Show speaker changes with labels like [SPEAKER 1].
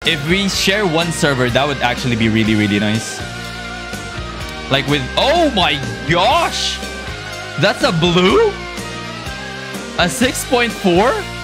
[SPEAKER 1] If we share one server, that would actually be really, really nice. Like with... Oh my gosh! That's a blue? A 6.4?